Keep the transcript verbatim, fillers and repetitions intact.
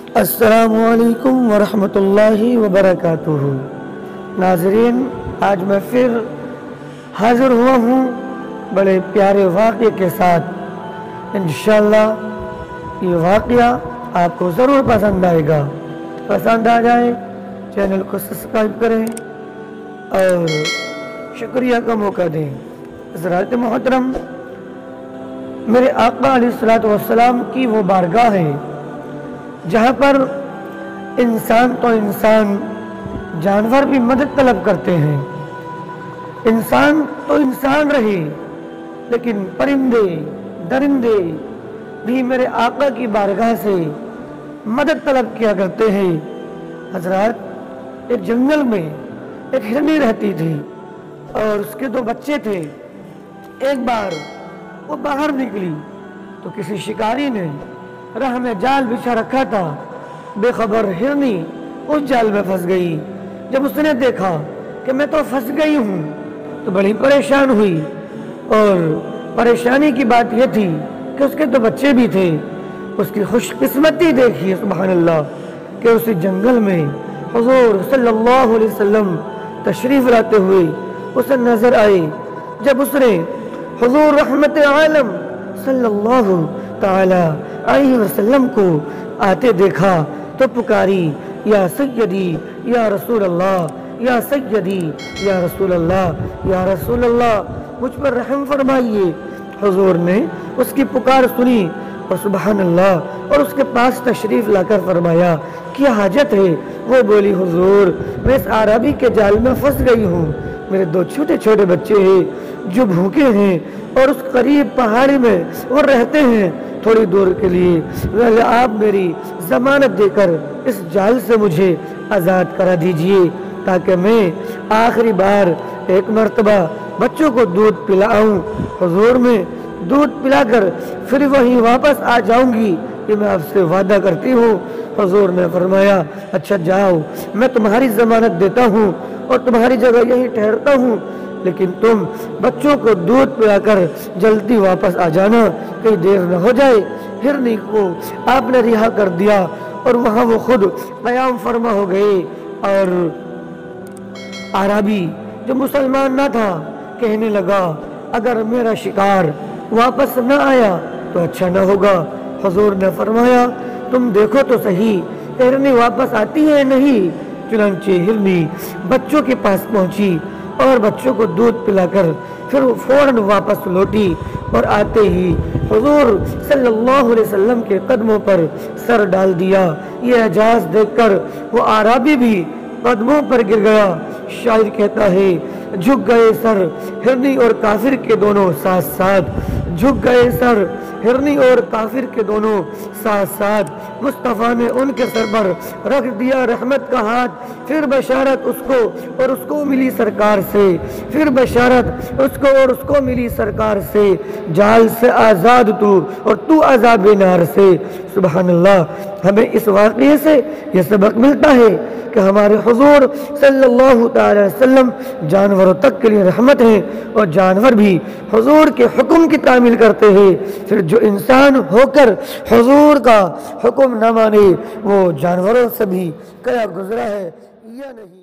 السلام علیکم ورحمۃ اللہ وبرکاتہ۔ ناظرین، آج میں پھر حاضر ہوا ہوں بڑے پیارے واقعے کے ساتھ۔ انشاءاللہ یہ واقعہ آپ کو ضرور پسند آئے گا۔ پسند آ جائے چینل کو سبسکرائب کریں اور شکریہ کا موقع دیں۔ حضرات محترم، میرے آقا علیہ الصلوۃ والسلام کی وہ بارگاہ ہے جہاں پر انسان تو انسان، جانور بھی مدد طلب کرتے ہیں۔ انسان تو انسان رہے، لیکن پرندے درندے بھی میرے آقا کی بارگاہ سے مدد طلب کیا کرتے ہیں۔ حضرات، ایک جنگل میں ایک ہرنی رہتی تھی اور اس کے دو بچے تھے۔ ایک بار وہ باہر نکلی تو کسی شکاری نے راہ میں جال بچھا رکھا تھا۔ بے خبر ہرنی اس جال میں پھنس گئی۔ جب اس نے دیکھا کہ میں تو پھنس گئی ہوں تو بڑی پریشان ہوئی، اور پریشانی کی بات یہ تھی کہ اس کے دو بچے بھی تھے۔ اس کی خوش قسمتی دیکھیے، سبحان اللہ، کہ اسی جنگل میں حضور صلی اللہ علیہ وسلم تشریف لاتے ہوئے اسے نظر آئے۔ جب اس نے حضور رحمت عالم صلی اللہ تعالی علیہ وسلم کو آتے دیکھا تو پکاری، یا سیدی یا رسول اللہ، یا سیدی یا رسول اللہ، یا رسول اللہ، مجھ پر رحم فرمائیے۔ حضور نے اس کی پکار سنی اور سبحان اللہ اور اس کے پاس تشریف لا کر فرمایا، کیا حاجت ہے؟ وہ بولی، حضور میں اس عربی کے جال میں پھنس گئی ہوں، میرے دو چھوٹے چھوٹے بچے ہیں جو بھوکے ہیں اور اس قریب پہاڑی میں وہ رہتے ہیں تھوڑی دور کے لیے، آپ میری ضمانت دے کر اس جال سے مجھے آزاد کرا دیجئے تاکہ میں آخری بار ایک مرتبہ بچوں کو دودھ پلاؤں۔ حضور میں دودھ پلا کر پھر وہیں واپس آ جاؤں گی، یہ میں آپ سے وعدہ کرتی ہوں۔ حضور نے فرمایا، اچھا جاؤ، میں تمہاری ضمانت دیتا ہوں اور تمہاری جگہ یہیں ٹھہرتا ہوں، لیکن تم بچوں کو دودھ پلا کر جلدی واپس آ جانا، کہیں دیر نہ ہو جائے۔ ہرنی کو آپ نے رہا کر دیا اور وہاں وہ خود قیام فرما ہو گئے، اور عربی جو مسلمان نہ تھا کہنے لگا، اگر میرا شکار واپس نہ آیا تو اچھا نہ ہوگا۔ حضور نے فرمایا، تم دیکھو تو صحیح ہرنی واپس آتی ہے نہیں۔ چنانچہ ہرنی بچوں کے پاس پہنچی اور بچوں کو دودھ پلا کر پھر وہ فوراً واپس لوٹی، اور آتے ہی حضور صلی اللہ علیہ وسلم کے قدموں پر سر ڈال دیا۔ یہ اعجاز دیکھ کر وہ اعرابی بھی قدموں پر گر گیا۔ شاعر کہتا ہے، جھک گئے سر ہرنی اور کافر کے دونوں ساتھ ساتھ، جھک گئے سر ہرنی اور کافر کے دونوں ساتھ ساتھ، مصطفیٰ نے ان کے سر پر رکھ دیا رحمت کا ہاتھ۔ پھر بشارت اس کو اور اس کو ملی سرکار سے، پھر بشارت اس کو اور اس کو ملی سرکار سے، جال سے آزاد تو اور تو عذاب نار سے۔ سبحان اللہ، ہمیں اس واقعے سے یہ سبق ملتا ہے کہ ہمارے حضور صلی اللہ تعالی وسلم جانوروں تک کے لیے رحمت ہیں، اور جانور بھی حضور کے حکم کی تعمیل کرتے ہیں۔ پھر جو انسان ہو کر حضور کا حکم نہ مانے، وہ جانوروں سے بھی کیا گزرا ہے یا نہیں۔